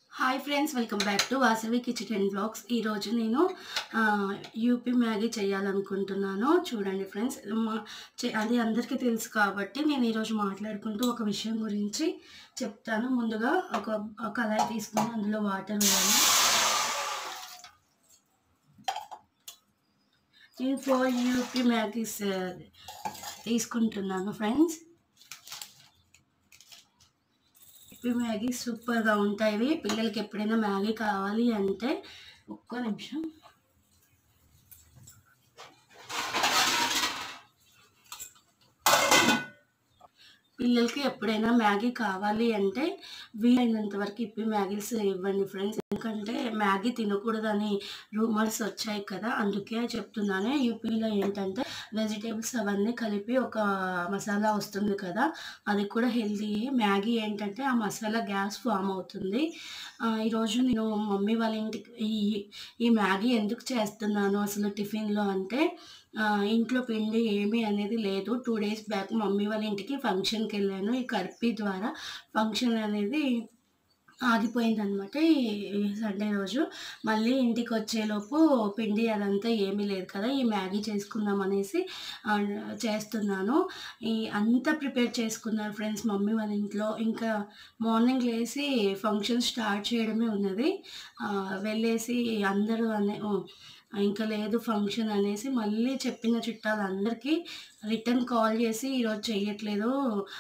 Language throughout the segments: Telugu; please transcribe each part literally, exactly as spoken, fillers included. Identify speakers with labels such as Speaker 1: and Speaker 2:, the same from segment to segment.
Speaker 1: Hi friends, welcome back to Vasavi kitchen and blogs. ఈరోజు నేను యూపీ మ్యాగీ చేయాలనుకుంటున్నాను. చూడండి ఫ్రెండ్స్, అది అందరికీ తెలుసు కాబట్టి నేను ఈరోజు మాట్లాడుకుంటూ ఒక విషయం గురించి చెప్తాను. ముందుగా ఒక కళాయి తీసుకొని అందులో వాటర్ వేయాలి. నేను ఫోర్ యూపీ మ్యాగీస్ తీసుకుంటున్నాను ఫ్రెండ్స్. యూపీ మ్యాగీ సూపర్గా ఉంటాయి. పిల్లలకి ఎప్పుడైనా మ్యాగీ కావాలి అంటే ఒక్క నిమిషం పిల్లలకి ఎప్పుడైనా మ్యాగీ కావాలి అంటే వీలైనంత వరకు ఇప్పి మ్యాగీస్ ఇవ్వండి ఫ్రెండ్స్. ఎందుకంటే మ్యాగీ తినకూడదని రూమర్స్ వచ్చాయి కదా, అందుకే చెప్తున్నాను. యూపీలో ఏంటంటే వెజిటేబుల్స్ అవన్నీ కలిపి ఒక మసాలా వస్తుంది కదా, అది కూడా హెల్తీ. మ్యాగీ ఏంటంటే ఆ మసాలా గ్యాస్ ఫామ్ అవుతుంది. ఈరోజు నేను మమ్మీ వాళ్ళ ఇంటికి ఈ ఈ మ్యాగీ ఎందుకు చేస్తున్నాను అసలు టిఫిన్లో అంటే, ఇంట్లో పిండి ఏమీ అనేది లేదు. టూ డేస్ బ్యాక్ మమ్మీ వాళ్ళ ఇంటికి ఫంక్షన్కి వెళ్ళాను. ఈ కర్పీ ద్వారా ఫంక్షన్ అనేది ఆగిపోయిందనమాట ఈ సండే రోజు. మళ్ళీ ఇంటికి వచ్చేలోపు పిండి అదంతా ఏమీ లేదు కదా, ఈ మ్యాగీ చేసుకుందాం అనేసి చేస్తున్నాను. ఈ అంతా ప్రిపేర్ చేసుకున్నారు ఫ్రెండ్స్ మమ్మీ వాళ్ళ ఇంట్లో. ఇంకా మార్నింగ్ లేసి ఫంక్షన్ స్టార్ట్ చేయడమే ఉన్నది. వెళ్ళేసి అందరూ అనే ఇంకా లేదు ఫంక్షన్ అనేసి మళ్ళీ చెప్పిన చుట్టాలందరికీ రిటర్న్ కాల్ చేసి ఈరోజు చెయ్యట్లేదు,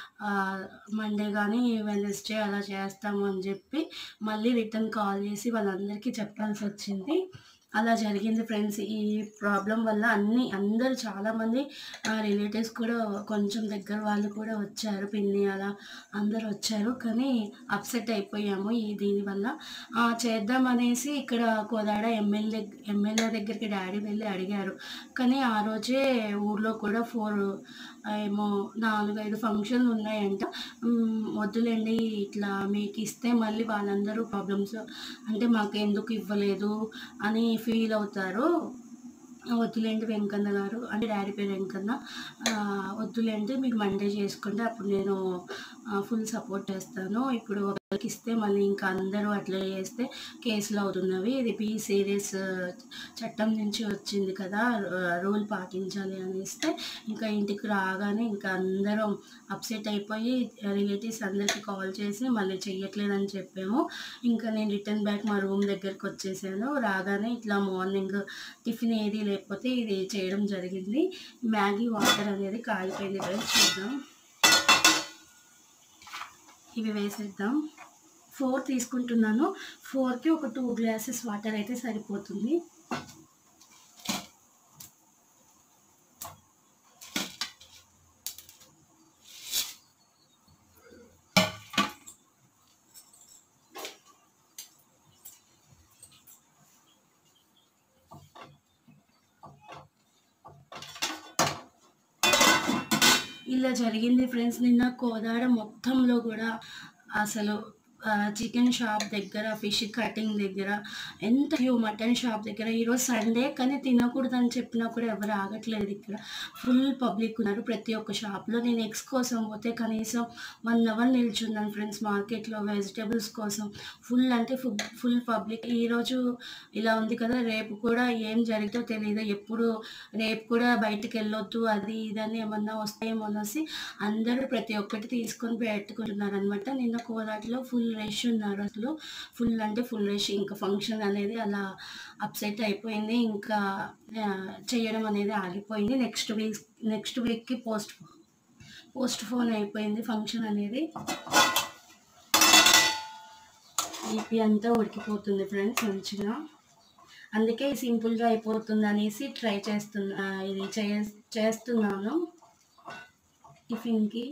Speaker 1: మండే కానీ వెనస్డే అలా చేస్తాము అని చెప్పి మళ్ళీ రిటర్న్ కాల్ చేసి వాళ్ళందరికీ చెప్పాల్సి వచ్చింది. అలా జరిగింది ఫ్రెండ్స్. ఈ ప్రాబ్లం వల్ల అన్ని అందరూ చాలామంది రిలేటివ్స్ కూడా కొంచెం దగ్గర వాళ్ళు కూడా వచ్చారు, పిన్ని అలా అందరూ వచ్చారు. కానీ అప్సెట్ అయిపోయాము ఈ దీనివల్ల. చేద్దామనేసి ఇక్కడ కోదాడ ఎమ్మెల్యే ఎమ్మెల్యే దగ్గరికి డాడీ వెళ్ళి అడిగారు. కానీ ఆ రోజే ఊర్లో కూడా ఫోర్ ఏమో నాలుగైదు ఫంక్షన్లు ఉన్నాయంట. వద్దులేండి, ఇట్లా మీకు ఇస్తే మళ్ళీ వాళ్ళందరూ ప్రాబ్లమ్స్ అంటే మాకు ఎందుకు ఇవ్వలేదు అని ఫీల్ అవుతారు. వద్దులేండి వెంకన్న గారు, అంటే డాడీ పేరు వెంకన్న, వద్దులేండి మీరు మండే చేసుకోండి, అప్పుడు నేను ఫుల్ సపోర్ట్ చేస్తాను. ఇప్పుడు ఒకరికి ఇస్తే మళ్ళీ ఇంకా అందరూ అట్లా చేస్తే కేసులు అవుతున్నవి. ఇది పీ సీరియస్ చట్టం నుంచి వచ్చింది కదా, రూల్ పాటించాలి అని ఇస్తే ఇంకా ఇంటికి రాగానే ఇంకా అందరం అప్సెట్ అయిపోయి రిలేటివ్స్ అందరికీ కాల్ చేసి మళ్ళీ చెయ్యట్లేదని చెప్పాము. ఇంకా నేను రిటర్న్ బ్యాక్ మా రూమ్ దగ్గరికి వచ్చేసాను. రాగానే ఇట్లా మార్నింగ్ టిఫిన్ ఏది లేకపోతే ఇది చేయడం జరిగింది. మ్యాగీ వాటర్ అనేది కాలిపోయింది కదా, చూద్దాం. ఇవి వేసేద్దాం. ఫోర్ తీసుకుంటున్నాను. ఫోర్కి ఒక టూ గ్లాసెస్ వాటర్ అయితే సరిపోతుంది. ఇలా జరిగింది ఫ్రెండ్స్. నిన్న కోదాడ మొత్తంలో కూడా అసలు చికెన్ షాప్ దగ్గర, ఫిష్ కటింగ్ దగ్గర, ఎంత క్యూ, మటన్ షాప్ దగ్గర. ఈరోజు సండే కానీ తినకూడదని చెప్పినా కూడా ఎవరు ఆగట్లేదు. ఇక్కడ ఫుల్ పబ్లిక్ ఉన్నారు ప్రతి ఒక్క షాప్లో. నేను ఎగ్స్ కోసం పోతే కనీసం వన్ అవర్ నిల్చున్నాను ఫ్రెండ్స్ మార్కెట్లో వెజిటేబుల్స్ కోసం. ఫుల్ అంటే ఫుల్ ఫుల్ పబ్లిక్. ఈరోజు ఇలా ఉంది కదా, రేపు కూడా ఏం జరిగితే తెలియదు. ఎప్పుడు రేపు కూడా బయటకు వెళ్ళొద్దు అది ఇదని ఏమన్నా వస్తాయేమో అనేసి అందరూ ప్రతి ఒక్కటి తీసుకొని పెట్టుకుంటున్నారు అనమాట. నిన్న కోదాటిలో ఫుల్ రష్ ఉన్నారు, అసలు ఫుల్ అంటే ఫుల్ రష్. ఇంకా ఫంక్షన్ అనేది అలా అప్సెట్ అయిపోయింది. ఇంకా చేయడం అనేది ఆగిపోయింది. నెక్స్ట్ వీక్ నెక్స్ట్ వీక్కి పోస్ట్ పోస్ట్ పోన్ అయిపోయింది ఫంక్షన్ అనేది. ఈపీ అంతా ఉడికిపోతుంది ఫ్రెండ్స్ మంచిగా. అందుకే సింపుల్గా అయిపోతుంది అనేసి ట్రై చేస్తున్నా, ఇది చేస్తున్నాను టిఫిన్కి.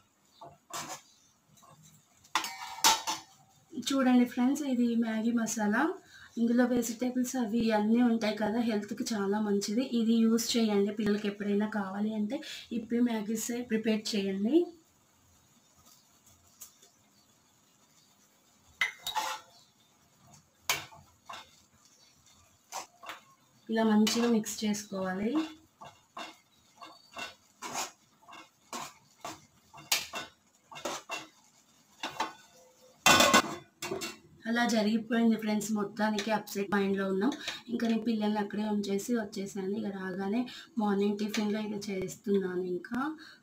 Speaker 1: చూడండి ఫ్రెండ్స్, ఇది మ్యాగీ మసాలా. ఇందులో వెజిటేబుల్స్ అవి అన్నీ ఉంటాయి కదా, హెల్త్కి చాలా మంచిది. ఇది యూస్ చేయండి పిల్లలకి ఎప్పుడైనా కావాలి అంటే. ఇప్పి మ్యాగీస్ ప్రిపేర్ చేయండి. ఇలా మంచిగా మిక్స్ చేసుకోవాలి. అలా జరిగిపోయింది ఫ్రెండ్స్. మొత్తానికి అప్సెట్ మైండ్‌లో ఉన్నాం. ఇంకా నేను పిల్లల్ని అక్కడే ఉంచేసి వచ్చేసాను. ఇక రాగానే మార్నింగ్ టిఫిన్‌లో ఇక చేస్తున్నాను ఇంకా.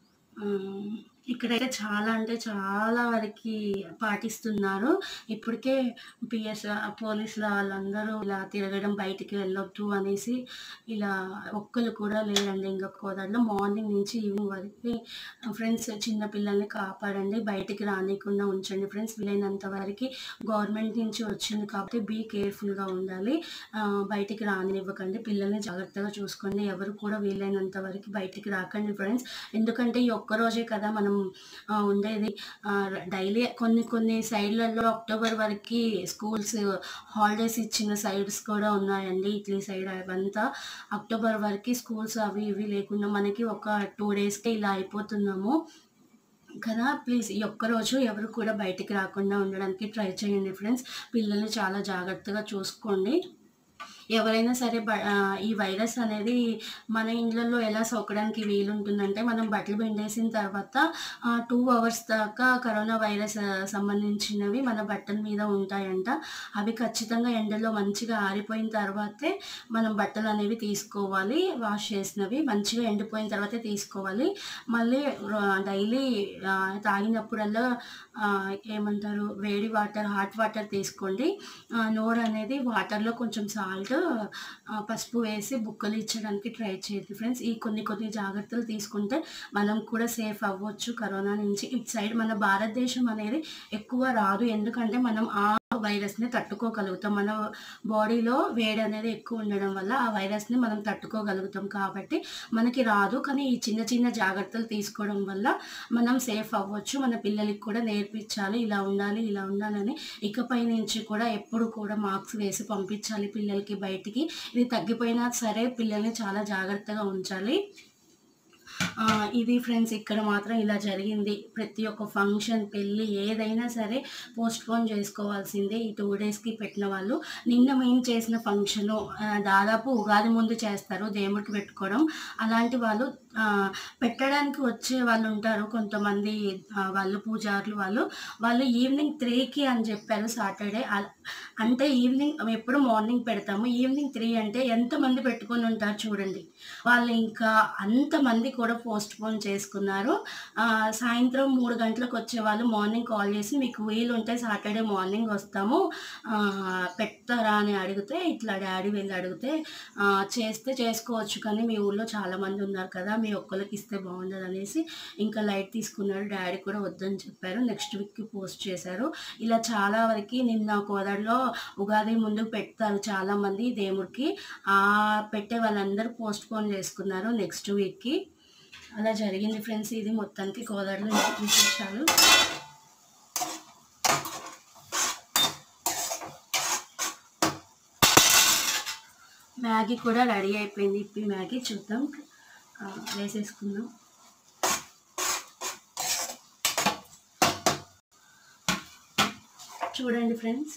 Speaker 1: ఆహ్, ఇక్కడైతే చాలా అంటే చాలా వరకి పాటిస్తున్నారు. ఇప్పటికే పిఎస్ పోలీసులు వాళ్ళందరూ ఇలా తిరగడం, బయటికి వెళ్ళొద్దు అనేసి ఇలా ఒక్కళ్ళు కూడా లేరండి ఇంకా కోదాడలో. మార్నింగ్ నుంచి ఈవినింగ్ వరకి ఫ్రెండ్స్ చిన్న పిల్లల్ని కాపాడండి, బయటికి రానీయకుండా ఉంచండి ఫ్రెండ్స్. వీలైనంత వరకి గవర్నమెంట్ నుంచి వచ్చింది కాబట్టి బీ కేర్‌ఫుల్‌గా ఉండాలి. ఆహ్, బయటికి రానివ్వకండి. పిల్లల్ని జాగ్రత్తగా చూసుకోండి. ఎవరు కూడా వీలైనంత వరకి బయటికి రాకండి ఫ్రెండ్స్. ఎందుకంటే ఈ ఒక్కరోజే కదా మనం ఆహ్, ఉండేది. ఆహ్, డైలీ కొన్ని కొన్ని సైడ్‌లలో అక్టోబర్ వరకి స్కూల్స్ హాలిడేస్ ఇచ్చిన సైడ్స్ కూడా ఉన్నాయండి. ఇట్లీ సైడ్ అవంతా అక్టోబర్ వరకి స్కూల్స్ అవి ఇవి లేకుండా మనకి ఒక రెండు డేస్‌కే ఇలా అయిపోతున్నాము కదా. ప్లీజ్ ఈ ఒక్కరోజు ఎవరు కూడా బయటికి రాకుండా ఉండడానికి ట్రై చేయండి ఫ్రెండ్స్. పిల్లల్ని చాలా జాగ్రత్తగా చూసుకోండి. ఎవరైనా సరే బ ఆహ్, ఈ వైరస్ అనేది మన ఇండ్లల్లో ఎలా సోకడానికి వీలుంటుందంటే, మనం బట్టలు పిండేసిన తర్వాత ఆహ్, రెండు అవర్స్ దాకా కరోనా వైరస్ ఆహ్, సంబంధించినవి మన బట్టల మీద ఉంటాయంట. అవి ఖచ్చితంగా ఎండలో మంచిగా ఆరిపోయిన తర్వాతే మనం బట్టలనేవి తీసుకోవాలి. వాష్ చేసినవి మంచిగా ఎండిపోయిన తర్వాతే తీసుకోవాలి. మళ్ళీ ఆహ్, డైలీ ఆహ్, తాగినప్పుడల్లా ఆహ్, ఏమంటారు వేడి వాటర్, హాట్ వాటర్ తీసుకోండి. ఆహ్, నోరనేది వాటర్‌లో కొంచెం సాల్ట్, ఆహ్, పసుపు వేసి బుక్కలించడానికి ట్రై చేయండి ఫ్రెండ్స్. ఈ కొన్ని కొన్ని జాగ్రత్తలు తీసుకుంటే మనం కూడా సేఫ్ అవ్వచ్చు కరోనా నుంచి. ఇటు సైడ్ మన భారతదేశం అనేది ఎక్కువ రాదు. ఎందుకంటే మనం ఆ వైరస్‌ని తట్టుకోగలుగుతాం. మన బాడీలో వేడి అనేది ఎక్కువ ఉండడం వల్ల ఆ వైరస్‌ని మనం తట్టుకోగలుగుతాం కాబట్టి మనకి రాదు. కానీ ఈ చిన్న చిన్న జాగ్రత్తలు తీసుకోవడం వల్ల మనం సేఫ్ అవ్వచ్చు. మన పిల్లలకి కూడా నేర్పించాలి. ఇలా ఉండాలి, ఇలా ఉండాలని. ఇకపై నుంచి కూడా ఎప్పుడు కూడా మాస్క్ వేసి పంపించాలి పిల్లలకి బయటికి. ఇది తగ్గిపోయినా సరే పిల్లల్ని చాలా జాగ్రత్తగా ఉంచాలి. ఆ! ఇది ఫ్రెండ్స్ ఇక్కడ మాత్రం ఇలా జరిగింది. ప్రతి ఒక్క ఫంక్షన్, పెళ్లి ఏదైనా సరే పోస్ట్‌పోన్ చేసుకోవాల్సిందే. ఈ రెండు డేస్‌కి పెట్టిన వాళ్ళు. నిన్న మేము చేసిన ఫంక్షను ఆహ్, దాదాపు ఉగాది ముందు చేస్తారు దేవుడికి పెట్టుకోవడం. అలాంటి వాళ్ళు ఆహ్, పెట్టడానికి వచ్చే వాళ్ళుంటారు కొంతమంది, ఆహ్, వాళ్ళు పూజారులు వాళ్ళు. వాళ్ళు ఈవినింగ్ మూడుకి అని చెప్పారు సాటర్‌డే. అల్ అంటే ఈవినింగ్ ఎప్పుడు మార్నింగ్ పెడతాము. ఈవినింగ్ మూడు అంటే ఎంతమంది పెట్టుకొని ఉంటారు చూడండి. వాళ్ళు ఇంకా అంతమంది కూడా పోస్ట్‌పోన్ చేసుకున్నారు. ఆహ్, సాయంత్రం మూడు గంటలకు వచ్చేవాళ్ళు మార్నింగ్ కాల్ చేసి మీకు వీలుంటే సాటర్‌డే మార్నింగ్ వస్తాము, ఆహ్, పెడతారా అని అడిగితే, ఇట్లా డ్యాడీ వీళ్ళు అడిగితే ఆహ్, చేస్తే చేసుకోవచ్చు కానీ మీ ఊర్లో చాలామంది ఉన్నారు కదా, మీ ఒక్కళ్ళకి ఇస్తే బాగుండదనేసి ఇంకా లైట్ తీసుకున్నాడు. డ్యాడీ కూడా వద్దని చెప్పారు. నెక్స్ట్ వీక్‌కి పోస్ట్ చేశారు. ఇలా చాలా వరకి నిన్న కోదాడలో ఉగాది ముందు పెడతారు చాలామంది దేవుడికి. ఆహ్, పెట్టే వాళ్ళందరూ పోస్ట్‌పోన్ చేసుకున్నారు నెక్స్ట్ వీక్‌కి. అలా జరిగింది ఫ్రెండ్స్. ఇది మొత్తానికి కోదాడలో విశేషాలు. మ్యాగీ కూడా రెడీ అయిపోయింది. ఇప్పి మ్యాగీ చూద్దాం. ఆహ్, వేసేసుకుందాం. చూడండి ఫ్రెండ్స్,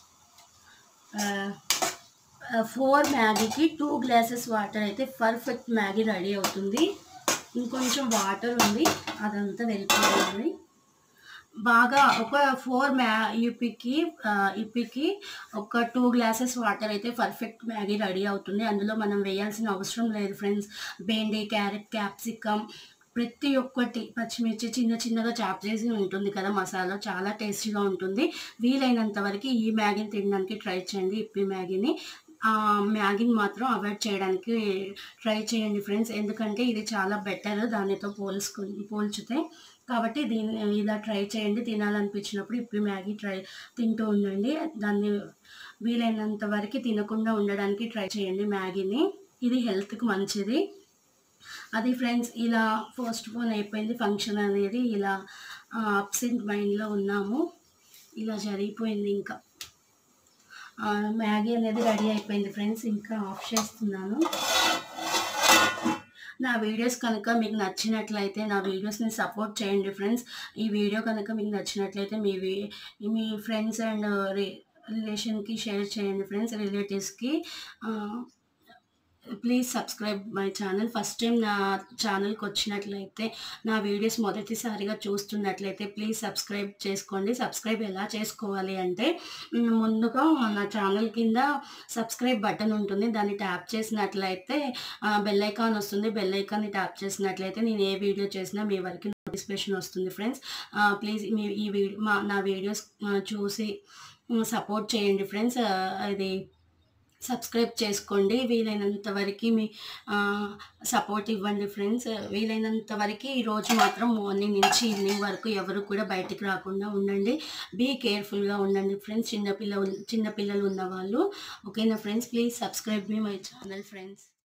Speaker 1: ఫోర్ మ్యాగీకి టూ గ్లాసెస్ వాటర్ అయితే పర్ఫెక్ట్ మ్యాగీ రెడీ అవుతుంది. ఇంకొంచెం వాటర్ ఉంది, అదంతా వెళ్ళిపోతుంది. బాగా ఒక ఫోర్ మ్యా యూపీకి ఇప్పికి ఒక టూ గ్లాసెస్ వాటర్ అయితే పర్ఫెక్ట్ మ్యాగీ రెడీ అవుతుంది. అందులో మనం వేయాల్సిన అవసరం లేదు ఫ్రెండ్స్. బెండి, క్యారెట్, క్యాప్సికమ్ ప్రతి ఒక్కటి, పచ్చిమిర్చి చిన్న చిన్నగా చాప్ చేసి ఉంటుంది కదా మసాలా, చాలా టేస్టీగా ఉంటుంది. వీలైనంత వరకు ఈ మ్యాగీని తినడానికి ట్రై చేయండి, ఇప్పి మ్యాగీని. మ్యాగీని మాత్రం అవాయిడ్ చేయడానికి ట్రై చేయండి ఫ్రెండ్స్. ఎందుకంటే ఇది చాలా బెటర్ దానితో పోల్చుకు పోల్చితే. కాబట్టి దీన్ని ఇలా ట్రై చేయండి. తినాలనిపించినప్పుడు ఇప్పి మ్యాగీ ట్రై తింటూ ఉండండి. దాన్ని వీలైనంత వరకు తినకుండా ఉండడానికి ట్రై చేయండి మ్యాగీని. ఇది హెల్త్‌కి మంచిది. అది ఫ్రెండ్స్, ఇలా పోస్ట్‌పోన్ అయిపోయింది ఫంక్షన్ అనేది. ఇలా అబ్సెంట్ మైండ్‌లో ఉన్నాము. ఇలా జరిగిపోయింది ఇంకా. మ్యాగీ అనేది రెడీ అయిపోయింది ఫ్రెండ్స్. ఇంకా ఆఫ్ చేస్తున్నాను. నా వీడియోస్ కనుక మీకు నచ్చినట్లయితే నా వీడియోస్ని సపోర్ట్ చేయండి ఫ్రెండ్స్. ఈ వీడియో కనుక మీకు నచ్చినట్లయితే మీ మీ ఫ్రెండ్స్ అండ్ రి రిలేషన్కి షేర్ చేయండి ఫ్రెండ్స్, రిలేటివ్స్కి. Please subscribe my channel. First time నా ఛానల్కి వచ్చినట్లయితే, నా వీడియోస్ మొదటిసారిగా చూస్తున్నట్లయితే ప్లీజ్ సబ్స్క్రైబ్ చేసుకోండి. సబ్స్క్రైబ్ ఎలా చేసుకోవాలి అంటే మ్, ముందుగా నా ఛానల్ కింద సబ్స్క్రైబ్ బటన్ ఉంటుంది. దాన్ని ట్యాప్ చేసినట్లయితే బెల్ ఐకాన్ వస్తుంది. బెల్ ఐకాన్ని ట్యాప్ చేసినట్లయితే నేను ఏ వీడియో చేసినా మీ వరకు నోటిఫికేషన్ వస్తుంది ఫ్రెండ్స్. ప్లీజ్ మీ ఈ వీడియో మా నా వీడియోస్ చూసి సపోర్ట్ చేయండి ఫ్రెండ్స్. ఇది సబ్స్క్రైబ్ చేసుకోండి. వీలైనంత వరకు మీ సపోర్ట్ ఇవ్వండి ఫ్రెండ్స్. వీలైనంత వరకు ఈరోజు మాత్రం మార్నింగ్ నుంచి ఈవినింగ్ వరకు ఎవరు కూడా బయటికి రాకుండా ఉండండి. బీ కేర్ఫుల్గా ఉండండి ఫ్రెండ్స్. చిన్నపిల్ల చిన్నపిల్లలు ఉన్నవాళ్ళు. ఓకేనా ఫ్రెండ్స్? ప్లీజ్ సబ్స్క్రైబ్ మీ మై ఛానల్ ఫ్రెండ్స్.